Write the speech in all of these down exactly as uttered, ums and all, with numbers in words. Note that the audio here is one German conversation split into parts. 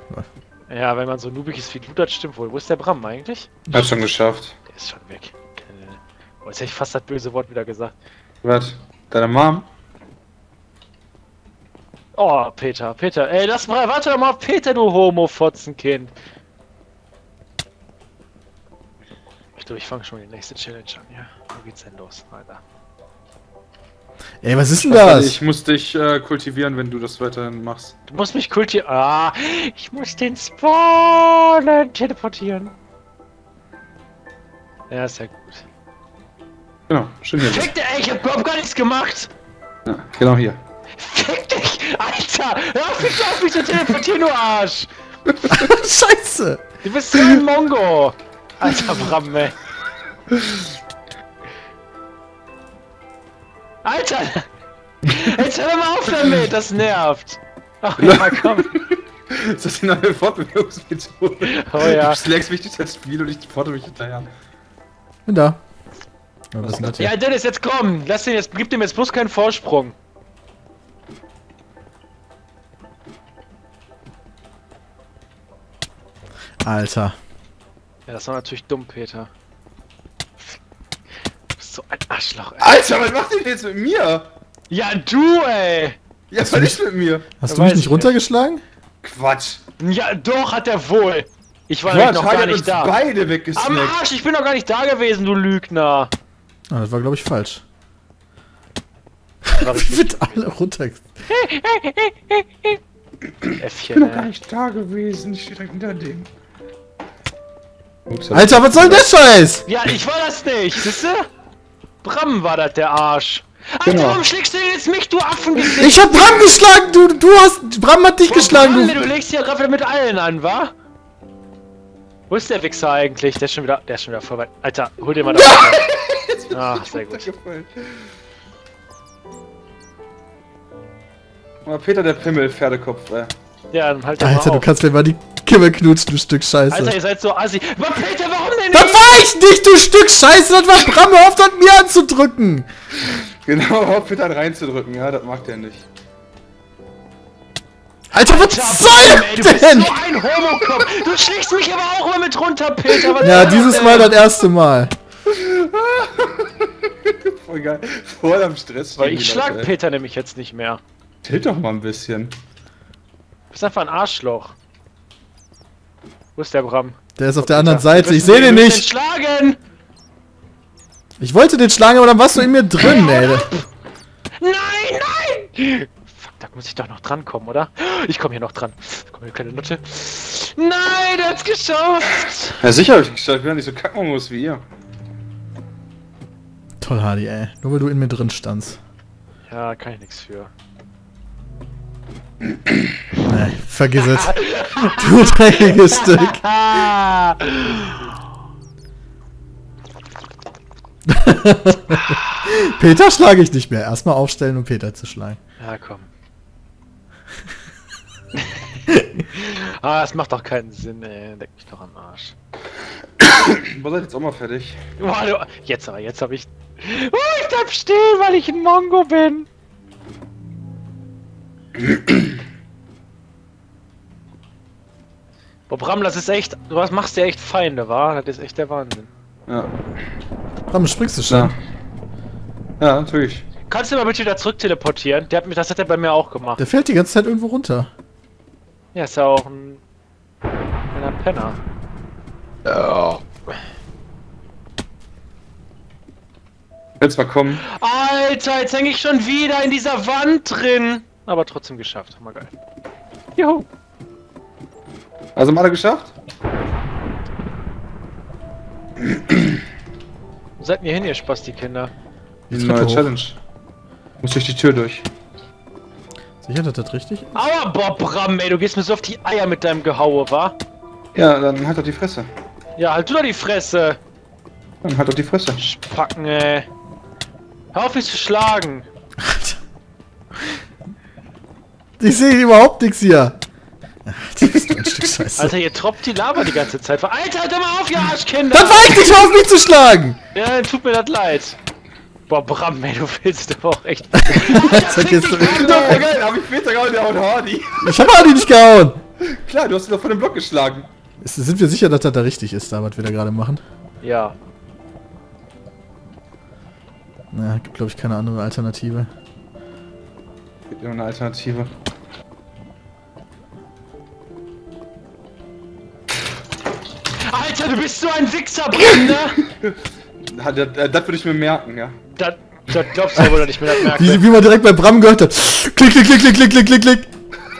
Ja, wenn man so noobig ist wie du, das stimmt wohl. Wo ist der Bram eigentlich? Hat schon geschafft. Der ist schon weg. Oh, jetzt hätte ich fast das böse Wort wieder gesagt. Was? Deine Mom? Oh, Peter, Peter. Ey, lass mal, warte doch mal auf Peter, du Homo-Fotzenkind. Ich glaube, ich fange schon die nächste Challenge an, ja. Wo geht's denn los, Alter? Ey, was ist denn Also, das? ich muss dich äh, kultivieren, wenn du das weiterhin machst. Du musst mich kultivieren. Ah, ich muss den Spawnen teleportieren. Ja, ist ja gut. Genau, schön hier. Fick dich, ey, ich hab überhaupt gar nichts gemacht. Ja, genau hier. Fick dich, Alter! Hör auf mich auf mich zu teleportieren, du Arsch! Scheiße! Du bist so ein Mongo! Alter Bram, ey. Alter! Jetzt hör mal auf damit, das nervt! Ach ja, komm! Ist das die neue Fortbewegungsmethode? Oh ja. Du schlägst mich durch das Spiel und ich fordere mich hinterher. Bin da. Ja, was ist denn das hier? Ja, Dennis, jetzt komm! Lass den jetzt, gib dem jetzt bloß keinen Vorsprung. Alter. Ja, das war natürlich dumm, Peter. Du bist so ein Arschloch, ey. Alter, was macht ihr denn jetzt mit mir? Ja, du, ey! Ja, was nicht mit mir? Hast Ja, du mich weiß nicht ich runtergeschlagen? Quatsch. Ja, doch, hat er wohl! Ich war Quatsch, nämlich noch gar hat nicht uns da. beide Am weggesnackt. Arsch, ich bin doch gar nicht da gewesen, du Lügner! Ah, das war glaube ich falsch. War ich Wird alle runter. Ich Äffchen, bin doch gar ey. nicht da gewesen. Ich stehe direkt hinter dem. Ups, Alter, was soll denn der Scheiß? Ja, ich war das nicht, siehst du? Bram war das, der Arsch. Alter, Genau. warum schlägst du denn jetzt mich, du Affengesicht? Ich hab Bram geschlagen, du, du hast, Bram hat dich geschlagen, Bram, du. du legst hier gerade mit allen an, wa? Wo ist der Wichser eigentlich? Der ist schon wieder, der ist schon wieder voll weit. Alter, hol dir mal das. Ah, sehr gut. Oh, Peter der Pimmel, Pferdekopf, ey. Ja, dann halt Alter, mal du auf. kannst mir mal die Kimme knutschen, du Stück Scheiße. Alter, ihr seid so assi. Aber Peter, warum denn Das nicht? war ich nicht, du Stück Scheiße! Das war Bram, hör auf, das mir anzudrücken! Genau, auf Peter reinzudrücken, ja, das mag der nicht. Alter, was Alter, soll Bram, ey, du das bist denn? so ein Homokopf. Du schlägst mich aber auch immer mit runter, Peter. Was Ja, soll dieses das Mal denn? das erste Mal. Voll geil. Voll am Stress. Weil stehen ich die schlag Leute, ey. Peter nämlich jetzt nicht mehr. Tilt doch mal ein bisschen. Du bist einfach ein Arschloch. Wo ist der Bram? Der ist auf der anderen Wir Seite, ich müssen- seh den wir müssen nicht. schlagen! Ich wollte den schlagen, aber dann warst du in mir drin, ey. Nein, nein! Fuck, da muss ich doch noch dran kommen, oder? Ich komme hier noch dran. Komm hier, kleine Nutte. Nein, der hat's geschafft! Ja, sicher hab ich geschafft. Ich bin ja nicht so kackmongos wie ihr. Toll, Hardy, ey. Nur weil du in mir drin standst. Ja, kann ich nichts für. Nee, vergiss es. Du dreckiges Stück. Ah! Peter schlage ich nicht mehr. Erstmal aufstellen, um Peter zu schlagen. Ja, komm. Ah, das macht doch keinen Sinn, ey. Leck mich doch am Arsch. War seid jetzt auch mal fertig? Boah, du- Jetzt aber, jetzt hab ich... Oh, ich bleib stehen, weil ich ein Mongo bin. Boah, Bram, das ist echt... Du hast- machst dir echt Feinde, wa? Das ist echt der Wahnsinn. Ja. Warum springst du schon? Ja. Ja, natürlich. Kannst du mal bitte wieder zurück teleportieren? Der hat mich, das hat er bei mir auch gemacht. Der fällt die ganze Zeit irgendwo runter. Ja, ist ja auch ein... kleiner Penner. Ja. Jetzt mal kommen. Alter, jetzt hänge ich schon wieder in dieser Wand drin. Aber trotzdem geschafft. Hammer geil. Juhu. Also mal geschafft? Wo seid ihr hin, ihr Spasti-Kinder? Die Die Treppe neue hoch. Challenge. Muss durch die Tür durch. Sicher, dass das richtig ist? Aua, boah, Bram, ey, du gehst mir so auf die Eier mit deinem Gehaue, wa? Ja, dann halt doch die Fresse. Ja, halt du doch die Fresse. Dann halt doch die Fresse. Spacken, ey. Hör auf, mich zu schlagen. Ich sehe überhaupt nichts hier. Ach, du bist ein Stück Scheiße. Alter, ihr troppt die Lava die ganze Zeit. Alter, hört doch mal auf, ihr Arschkinder! Das war ich nicht, hör auf mich zu schlagen! Ja, dann tut mir das leid. Boah, Bram, ey, du willst aber auch echt... Alter, gehst du Ja, geil, hab ich Peter gehauen, der haut Hardy. Ich hab Hardy nicht gehauen! Klar, du hast ihn doch von dem Block geschlagen. Ist, sind wir sicher, dass das da richtig ist, da was wir da gerade machen? Ja. Na, gibt glaube ich keine andere Alternative. Gibt immer eine Alternative. Alter, du bist so ein Wichser, Bram, ne? Das, das, das würde ich mir merken, ja. Das, das glaubst du ja wohl, dass ich mir das merke. Wie, wie man direkt bei Bram gehört hat. Klick, klick, klick, klick, klick, klick, klick, klick.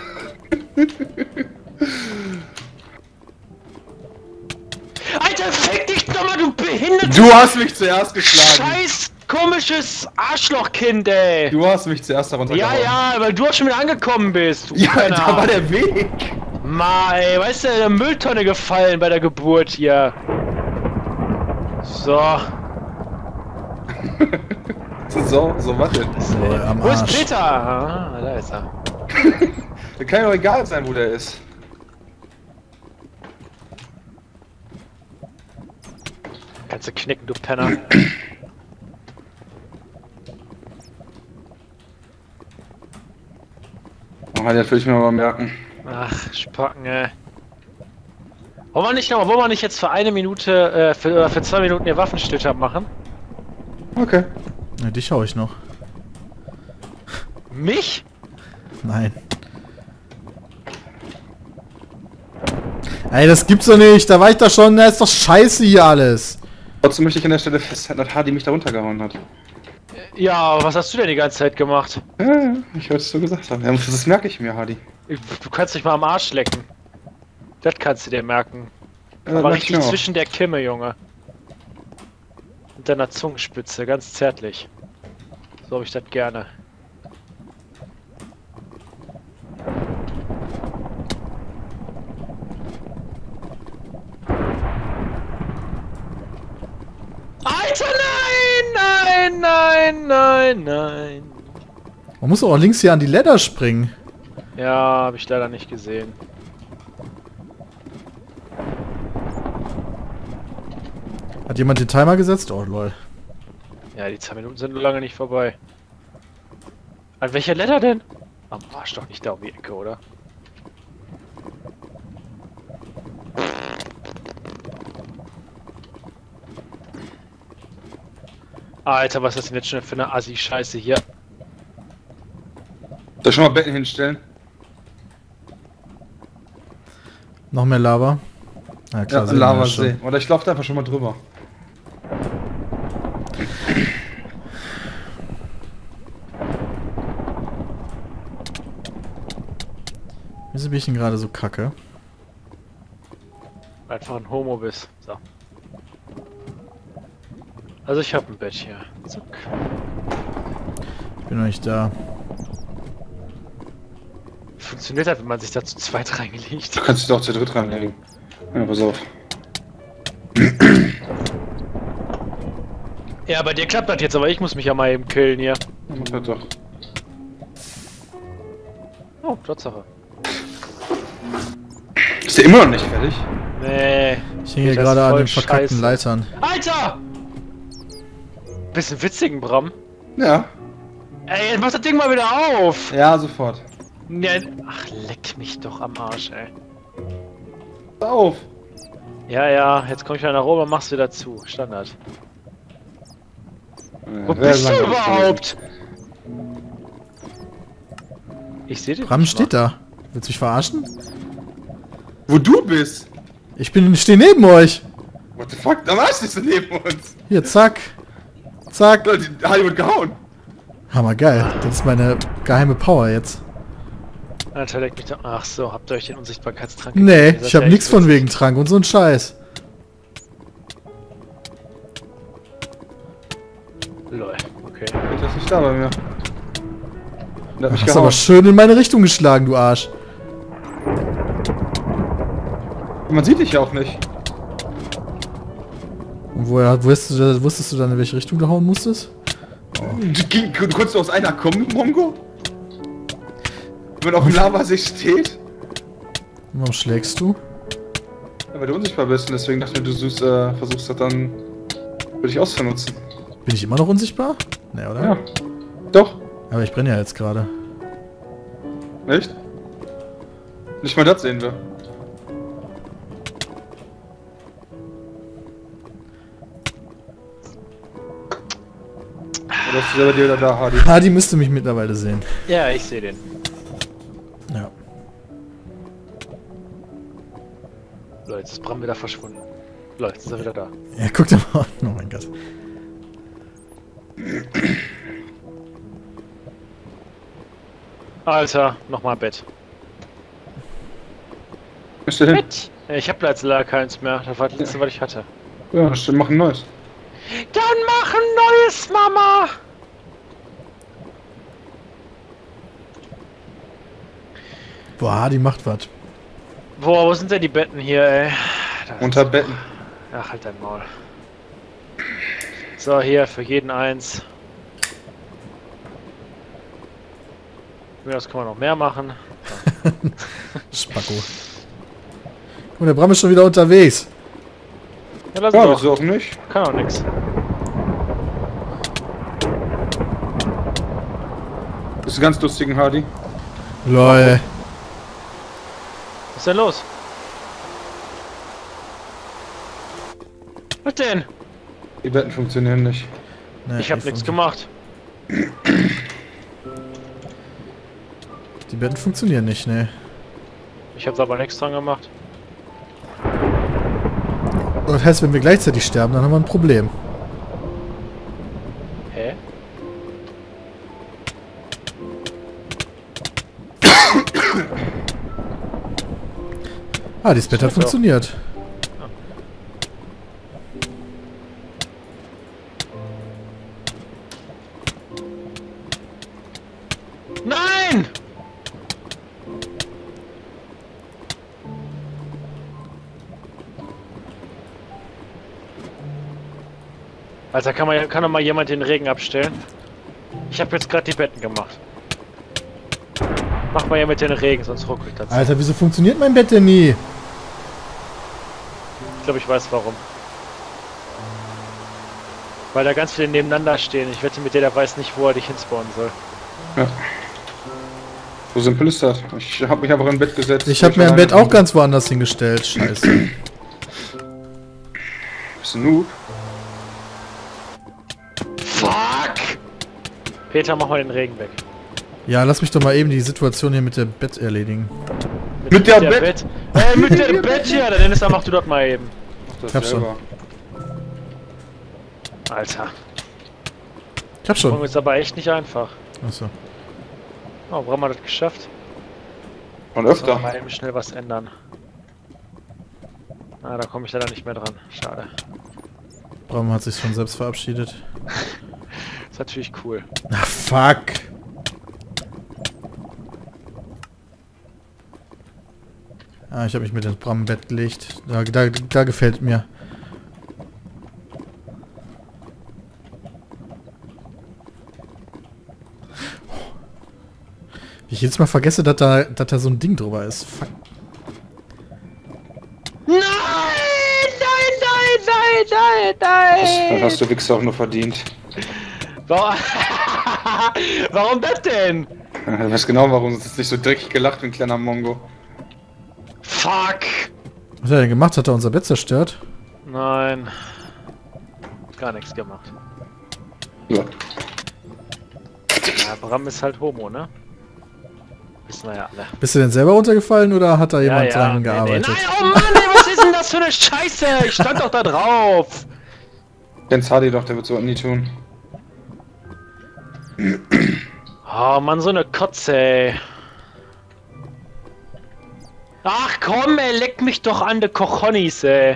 Alter, fick dich doch mal, du behinderte... Du hast mich zuerst geschlagen. Scheiß komisches Arschlochkind, ey. Du hast mich zuerst darunter Ja, gehauen. ja, weil du auch schon wieder angekommen bist. Du Ja, Penner. da war der Weg. Ma, ey, weißt du, in der Mülltonne gefallen bei der Geburt hier. So. So, so, warte. So, am Wo ist Arsch. Peter? Ah, da ist er. Da kann ja doch egal sein, wo der ist. Kannst du knicken, du Penner. Oh, das will ich mir mal merken. Ach, Spacken, ey. Wollen wir nicht noch, wollen wir nicht jetzt für eine Minute, äh, für, oder für zwei Minuten ihr Waffenstillstand machen? Okay. Ja, dich hau ich noch. Mich? Nein. Ey, das gibt's doch nicht. Da war ich doch schon. Da ist doch scheiße hier alles. Trotzdem möchte ich an der Stelle festhalten, dass Hardy mich da runtergehauen hat. Ja, aber was hast du denn die ganze Zeit gemacht? Ja, ja, ich wollte es so gesagt haben. Ja, das merke ich mir, Hardy. Du kannst dich mal am Arsch lecken. Das kannst du dir merken. Ja, das Aber merke ich richtig mir auch. zwischen der Kimme, Junge. Und deiner Zungenspitze, ganz zärtlich. So habe ich das gerne. Alter, nein! Nein, nein, nein, nein. Man muss auch links hier an die Leiter springen. Ja, habe ich leider nicht gesehen. Hat jemand den Timer gesetzt? Oh, lol. Ja, die zwei Minuten sind noch lange nicht vorbei. An welcher Letter denn? Am Arsch doch nicht da um die Ecke, oder? Alter, was ist das denn jetzt schon für eine Assi-Scheiße hier? Soll ich schon mal Betten hinstellen? Noch mehr Lava. Ja, klar, Ja, sehen wir ja Lavasee. schon. Oder ich laufe da einfach schon mal drüber. Wieso bin ich denn gerade so kacke? Einfach ein Homo bist. So. Also ich hab ein Bett hier. Zuck. Ich bin noch nicht da. Funktioniert das, wenn man sich da zu zweit reingelegt? Du kannst dich doch zu dritt reinlegen. Ja, pass auf. Ja, bei dir klappt das jetzt, aber ich muss mich ja mal eben killen hier. Ja, doch. Oh, Tatsache. Ist der immer noch nicht fertig? Nee. Ich hänge hier Das gerade ist an voll den verkackten scheiße. Leitern. Alter! Bisschen witzigen, Bram. Ja. Ey, jetzt mach das Ding mal wieder auf! Ja, sofort. Ja, ach, leck mich doch am Arsch, ey. Pass auf. Ja, ja, jetzt komm ich wieder nach oben und mach's wieder zu. Standard. Wo Ja, bist du langsam überhaupt? Ich seh dich Bram nicht steht mal. da. Willst du mich verarschen? Wo du bist? Ich bin, ich stehe neben euch. What the fuck? Da warst du nicht so neben uns. Hier, zack. Zack. Leute, Hardy wird gehauen. Hammer geil. Das ist meine geheime Power jetzt. Alter, leck mich doch. Ach so, habt ihr euch den Unsichtbarkeitstrank Nee, gegeben? Das ich ist habe ja nichts echt von witzig. wegen Trank und so ein Scheiß. Lol, okay. Der ist nicht da bei mir. Der hat mich Hast aber gehauen. schön in meine Richtung geschlagen, du Arsch. Man sieht dich ja auch nicht. Und woher wusstest du, wusstest du dann, in welche Richtung du hauen musstest? Du, ging, du konntest aus einer kommen, Mongo? Wenn man auf dem Lavasee steht? Und warum schlägst du? Ja, weil du unsichtbar bist und deswegen dachte ich, du suchst, äh, versuchst das dann für dich auszunutzen. Bin ich immer noch unsichtbar? Nee, oder? Ja. Doch. Aber ich brenne ja jetzt gerade. Echt? Nicht mal das sehen wir. Oder ist selber wieder da, Hardy? Hardy müsste mich mittlerweile sehen. Ja, ich sehe den. Ja. Leute, jetzt ist Bram wieder verschwunden. Leute, jetzt ist er wieder da. Ja, guck dir mal an. Oh mein Gott. Alter, nochmal Bett. Ist der hin? Bett! Ich hab leider keins mehr. Das war das letzte, was ich hatte. Ja, stimmt, mach ein neues. Dann mach ein neues, Mama! Boah, Hardy macht was. Boah, wo sind denn die Betten hier, ey? Da. Unter Betten. Ach, halt dein Maul. So, hier, für jeden eins. Das kann man noch mehr machen. Spacko. Guck mal, der Bram ist schon wieder unterwegs. Ja, lass Ja, doch. wieso auch nicht? Kann auch nix. Das ist ein ganz lustigen Hardy. Lol. Was ist denn los? Was denn? Die Betten funktionieren nicht. Nee, Ich hab die nichts fun- gemacht. Die Betten funktionieren nicht, ne. Ich hab's aber nichts dran gemacht. Das heißt, wenn wir gleichzeitig sterben, dann haben wir ein Problem. Hä? Ah, das Bett hat So. funktioniert. Nein! Alter, kann, man, kann doch mal jemand den Regen abstellen? Ich habe jetzt gerade die Betten gemacht. Mach mal jemand den Regen, sonst ruckelt das. Alter, wieso funktioniert mein Bett denn nie? Ich glaube, ich weiß warum. Weil da ganz viele nebeneinander stehen. Ich wette mit dir, der weiß nicht, wo er dich hinspawnen soll. Ja. So simpel ist das. Ich hab mich einfach in Bett gesetzt. Ich habe mir ein Bett auch ganz woanders hingestellt. Scheiße. Bist du Noob? Fuck! Peter, mach mal den Regen weg. Ja, lass mich doch mal eben die Situation hier mit dem Bett erledigen. Mit der Bett? Äh, mit der Bett hier! Dann Dennis, dann mach du das mal eben. Mach das Hab schon. selber. Alter. Ich hab Das schon. ist aber echt nicht einfach. Achso. Oh, warum hat das geschafft? Und Sollen wir öfter. mal eben schnell was ändern. Ah, da komme ich leider nicht mehr dran. Schade. Bram hat sich von selbst verabschiedet. Ist natürlich cool. Ach, fuck. Ah, ich habe mich mit dem Bram im Bett gelegt. Da, da, da gefällt mir. Wie ich jedes Mal vergesse, dass da, dass da so ein Ding drüber ist. Fuck. Nein! Nein, nein, nein, nein, Das, nein! das hast du Wichser auch nur verdient. Warum, warum das denn? Du weißt genau, warum. Es ist nicht so dreckig gelacht wie ein kleiner Mongo. Fuck! Was hat er denn gemacht? Hat er unser Bett zerstört? Nein. Gar nichts gemacht. Ja. Ja, Bram ist halt Homo, ne? Wissen wir ja alle. Bist du denn selber runtergefallen oder hat da jemand dran nee, gearbeitet? nee. Nein, oh Mann, ey, was ist denn das für eine Scheiße? Ich stand doch da drauf. Den's Hardy doch, der wird so nie tun. Oh Mann, so eine Kotze, ey. Ach komm, ey, leck mich doch an de Cochonis, ey.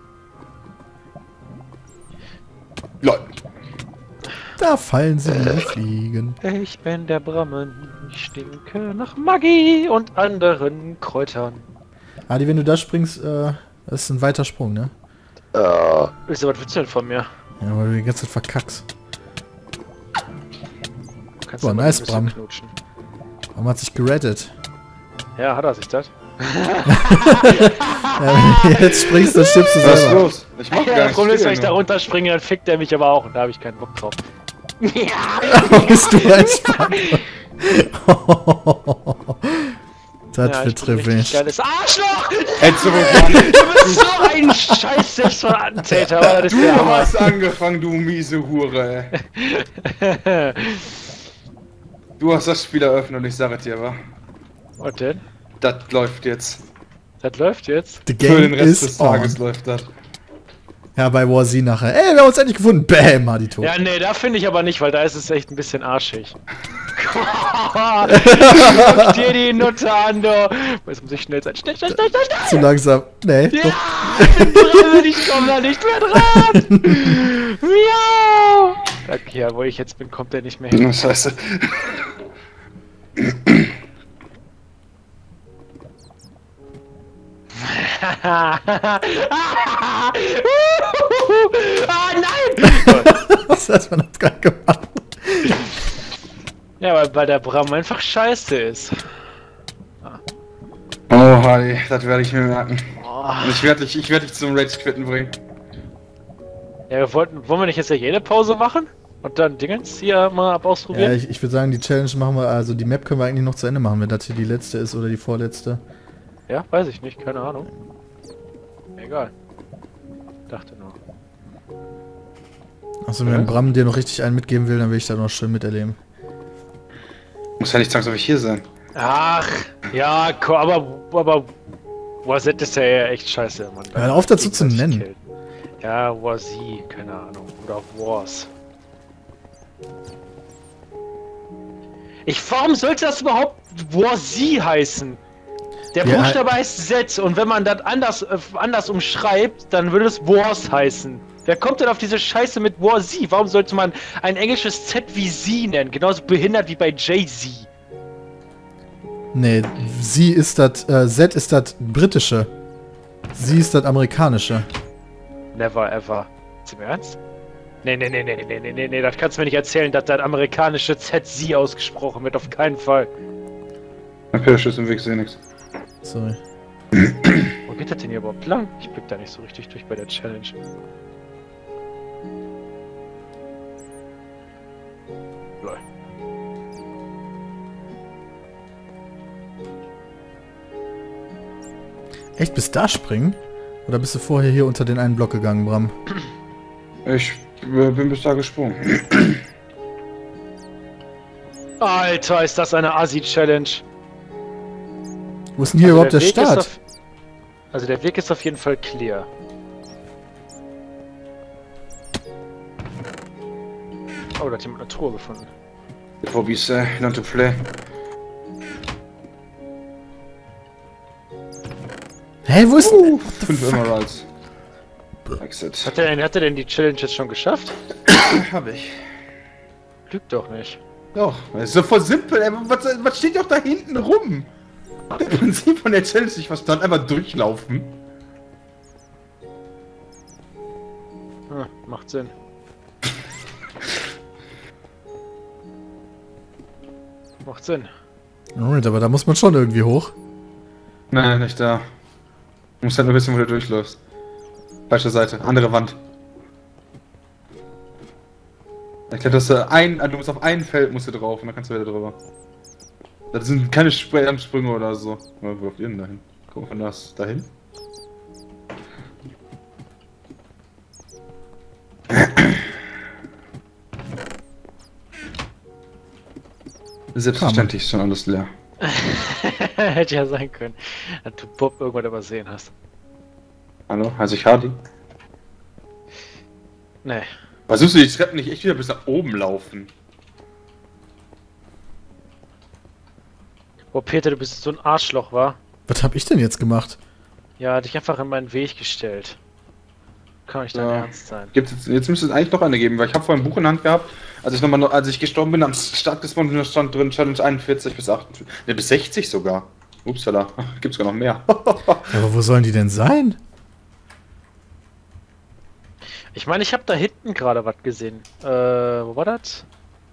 Lol. Da fallen sie wie Fliegen. Ich bin der Brammen, ich stinke nach Maggi und anderen Kräutern. Adi, wenn du da springst, äh, das ist ein weiter Sprung, ne? Äh, wieso, was willst du denn von mir? Ja, weil du die ganze Zeit verkackst. Du kannst Boah, aber nice, ein bisschen Bram. knutschen. Bram hat sich gerettet. Ja, hat er sich das? Ja, wenn du jetzt springst, dann stirbst du Was ist selber. los? Ich mach Ja, gar das nichts. Problem ist, wenn ich stehe da nur. runterspringe, dann fickt er mich aber auch und da habe ich keinen Bock drauf. Ja! Bist du ein Spannend? Das Ja, wird ich bin richtig richtig. geiles Arschloch! Hättest du wohl gar nicht. Du bist so ein scheiß Selbstverantworter, aber das ist Du der Hammer. hast angefangen, du miese Hure. Du hast das Spiel eröffnet und ich sage es dir, wa? Was denn? Das läuft jetzt. Das läuft jetzt? The Für den game Rest des is Tages on. läuft das. Ja, bei War Z nachher. Ey, wir haben uns endlich gefunden. Bam, Hardy tot. Ja, nee, da finde ich aber nicht, weil da ist es echt ein bisschen arschig. Guck dir die Nutte an, du! Jetzt muss ich schnell sein. Schnell, schnell, schnell, schnell, schnell! Zu langsam. Nee, Ja! doch. Ich bin drin, ich komme da nicht mehr dran! Miau! Okay, ja, wo ich jetzt bin, kommt der nicht mehr hin. Na, scheiße. Ah, nein! Was hat man das gerade gemacht? Ja, weil, weil der Bram einfach scheiße ist. Oh, Hardy, das werde ich mir merken. Oh. Und ich werde dich, ich werde dich zum Rage-Quitten bringen. Ja, wir wollten, wollen wir nicht jetzt ja jede Pause machen? Und dann Dingens hier mal ab Ja, ausprobieren? ich, ich würde sagen, die Challenge machen wir, also die Map können wir eigentlich noch zu Ende machen, wenn das hier die letzte ist oder die vorletzte. Ja, weiß ich nicht, keine Ahnung. Egal. Dachte nur. Achso, wenn Ja. Bram dir noch richtig einen mitgeben will, dann will ich da noch schön miterleben. Muss ja nicht zwangsläufig hier sein. Ach, ja, ko- aber, aber Wazet ist ja echt scheiße, Mann. Hör auf, dazu zu Gegenseitig nennen. killen. Ja, Wazi, keine Ahnung. Oder Wars. Ich, warum sollte das überhaupt Wazi heißen? Der Ja, Buchstabe heißt Z und wenn man das anders, äh, anders umschreibt, dann würde es Wars heißen. Wer kommt denn auf diese Scheiße mit Wazi? Warum sollte man ein englisches Z wie Sie nennen? Genauso behindert wie bei Jay-Z. Nee, sie ist das, äh, Z ist das britische. Sie ist das amerikanische. Never ever. Ist im Ernst? Nee, nee, nee, nee, nee, nee, nee, nee, das kannst du mir nicht erzählen, dass das amerikanische Z Sie ausgesprochen wird, auf keinen Fall. Okay, Schiss im Weg, sehe nix. Sorry. Wo geht das denn hier überhaupt lang? Ich blick da nicht so richtig durch bei der Challenge. Lol. Echt, bis da springen? Oder bist du vorher hier unter den einen Block gegangen, Bram? Ich äh, bin bis da gesprungen. Alter, ist das eine Assi-Challenge. Wo ist denn hier überhaupt der, Weg ist Start? auf, also der Weg ist auf jeden Fall clear. Oh, da hat jemand eine Truhe gefunden. Hobbies, äh, not to play. Hä, wo ist denn... Uh, fünf Emeralds. Exit. Hat er, denn, hat er denn die Challenge jetzt schon geschafft? Hab ich. Lügt doch nicht. Doch, das ist so voll simpel, ey. Was, was steht doch da hinten rum? Das Prinzip von der Challenge nicht verstanden, einfach durchlaufen. Hm, macht Sinn. Macht Sinn. Moment, aber da muss man schon irgendwie hoch. Nein, nicht da. Du musst halt nur wissen, wo du durchläufst. Falsche Seite, andere Wand. Ich glaube, dass du ein, du musst auf ein Feld musst du drauf und dann kannst du wieder drüber. Das sind keine Spr- Sprünge oder so. Oder wo läuft ihr denn dahin? Guck mal von das dahin. Selbstverständlich ist schon alles leer. Hätte ja sein können, dass du Bob irgendwann übersehen hast. Hallo, heiße ich Hardy? Nee. Versuchst du die Treppen nicht echt wieder bis nach oben laufen? Boah, Peter, du bist so ein Arschloch, wa? Was hab ich denn jetzt gemacht? Ja, dich einfach in meinen Weg gestellt. Kann nicht dein Ja. Ernst sein. Gibt's jetzt, jetzt müsste es eigentlich noch eine geben, weil ich habe vorhin ein Buch in der Hand gehabt, als ich nochmal, als ich gestorben bin, am Start des Monats stand drin Challenge einundvierzig bis achtundvierzig, ne, bis sechzig sogar. Upsala, gibt's gar noch mehr. Aber wo sollen die denn sein? Ich meine, ich habe da hinten gerade was gesehen. Äh, wo war das?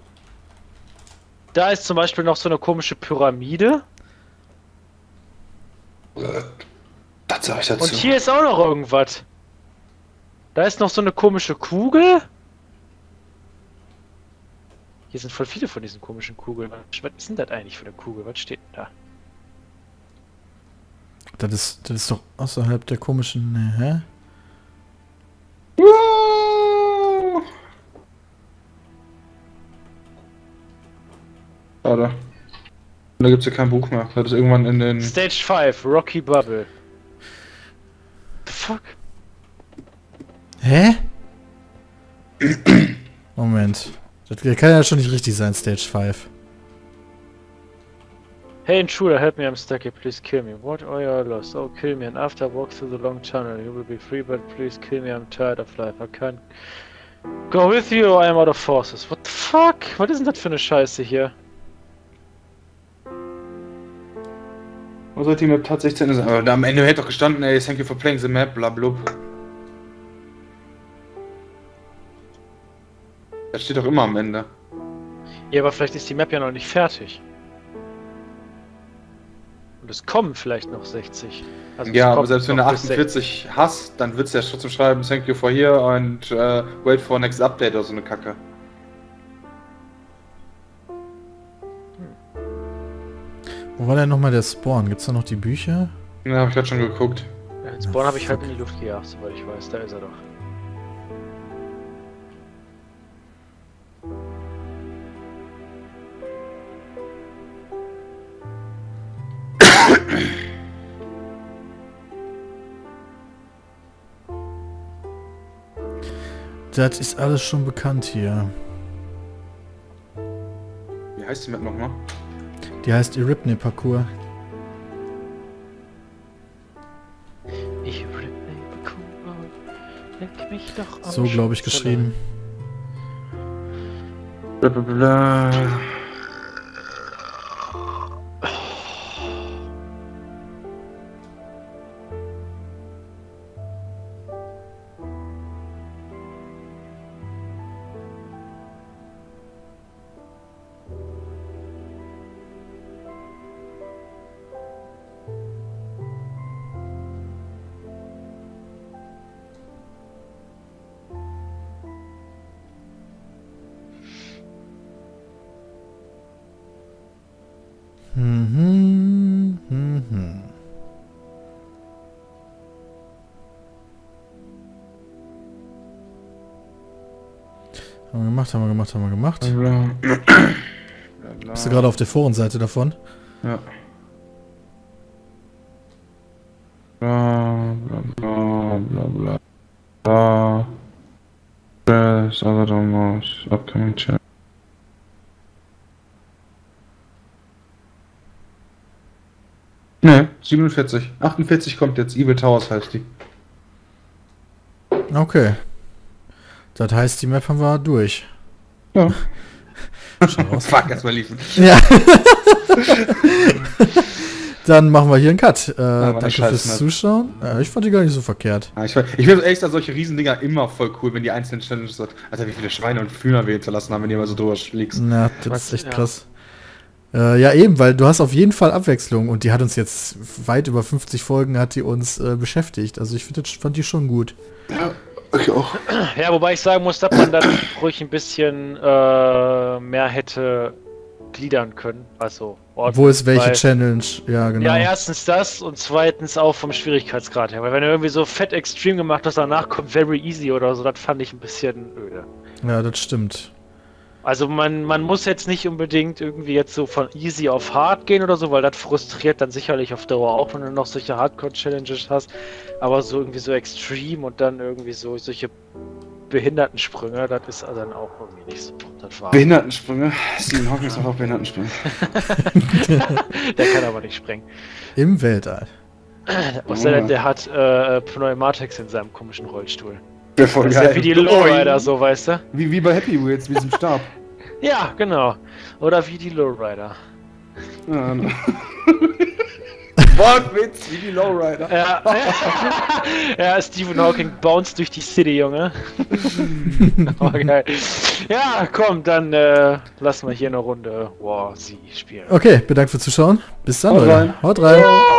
Da ist zum Beispiel noch so eine komische Pyramide. Das sag ich dazu. Und hier ist auch noch irgendwas. Da ist noch so eine komische Kugel. Hier sind voll viele von diesen komischen Kugeln. Was ist denn das eigentlich für eine Kugel? Was steht denn da? Das ist, das ist doch außerhalb der komischen... Ne, hä? Schade. Und da gibt's ja kein Buch mehr. Das ist irgendwann in den... Stage fünf, Rocky Bubble. The fuck? Hä? Moment. Das kann ja schon nicht richtig sein, Stage fünf. Hey intruder, help me, I'm stuck here, please kill me. What are you lost? Oh, kill me, and after walk through the long tunnel. You will be free, but please kill me, I'm tired of life. I can't go with you, I am out of forces. What the fuck? Was ist denn das für eine Scheiße hier? Wo sollte die Map tatsächlich zu Ende sein? Aber da am Ende hätte doch gestanden, ey, thank you for playing the map, blablub. Das steht doch immer am Ende. Ja, aber vielleicht ist die Map ja noch nicht fertig. Und es kommen vielleicht noch sechzig. Also Ja, es aber kommt selbst wenn du noch bis achtundvierzig hast, dann würdest du ja trotzdem schreiben, thank you for here und äh, wait for next update oder so eine Kacke. Wo war denn nochmal der Spawn? Gibt's da noch die Bücher? Ja, hab ich gerade schon geguckt. Ja, den Spawn habe ich halb in die Luft gejagt, soweit ich weiß. Da ist er doch. Das ist alles schon bekannt hier. Wie heißt die Map nochmal? Die heißt Iripne Parcours. Ich ripp den Parcours. Leck mich doch am So, glaube ich, Schopf, geschrieben. Blablabla. Mhm, mhm. Haben wir gemacht, haben wir gemacht, haben wir gemacht. Bist du gerade auf der Forenseite davon? Ja. Bla bla bla bla bla bla. Press other most upcoming channel. Ne, siebenundvierzig. achtundvierzig kommt jetzt. Evil Towers heißt die. Okay. Das heißt, die Map haben wir durch. Ja. Schau Fuck, erstmal liefen. Ja. Dann machen wir hier einen Cut. Äh, war eine danke scheiß fürs Map. Zuschauen. Äh, ich fand die gar nicht so verkehrt. Ja, ich ich finde ehrlich gesagt solche Riesendinger immer voll cool, wenn die einzelnen Challenges so. Alter, wie viele Schweine und Fühner wir hinterlassen haben, wenn die immer so drüber schlägst. Na, das Was? ist echt Ja. krass. Äh, ja, eben, weil du hast auf jeden Fall Abwechslung und die hat uns jetzt weit über fünfzig Folgen hat die uns äh, beschäftigt. Also ich find, das fand die schon gut. Ja, ich auch. Ja, wobei ich sagen muss, dass man dann ruhig ein bisschen äh, mehr hätte gliedern können. Also ordnen, Wo ist welche weil- Challenge? Ja, genau. Ja, erstens das und zweitens auch vom Schwierigkeitsgrad her. Weil wenn du irgendwie so fett extrem gemacht hast, danach kommt very easy oder so, das fand ich ein bisschen öde. Ja, das stimmt. Also man, man muss jetzt nicht unbedingt irgendwie jetzt so von easy auf hard gehen oder so, weil das frustriert dann sicherlich auf Dauer auch, wenn du noch solche Hardcore-Challenges hast. Aber so irgendwie so extrem und dann irgendwie so solche Behindertensprünge, das ist dann auch irgendwie nicht so. Das war Behindertensprünge. Stephen Hawking ist auch Behindertensprünge. Der kann aber nicht sprengen. Im Weltall. Außer denn der hat äh, Pneumatics in seinem komischen Rollstuhl. Wäre voll Das ist ja wie die Lowrider, so, weißt du? Wie, wie bei Happy Wheels, wie diesem Stab. Ja, genau. Oder wie die Lowrider. Ja, ne. Wortwitz, wie die Lowrider. Ja, ja, Stephen Hawking bounced durch die City, Junge. Oh, geil. Ja, komm, dann äh, lassen wir hier eine Runde War Z spielen. Okay, bedankt fürs Zuschauen. Bis dann, Haut Leute. rein. Haut rein.